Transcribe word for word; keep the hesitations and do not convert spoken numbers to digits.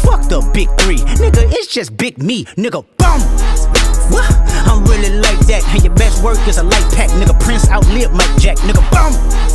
Fuck the big three, nigga, it's just big me, nigga, bum. What? I'm really like that, and your best work is a light pack, nigga. Prince outlived Mike Jack, nigga, bum.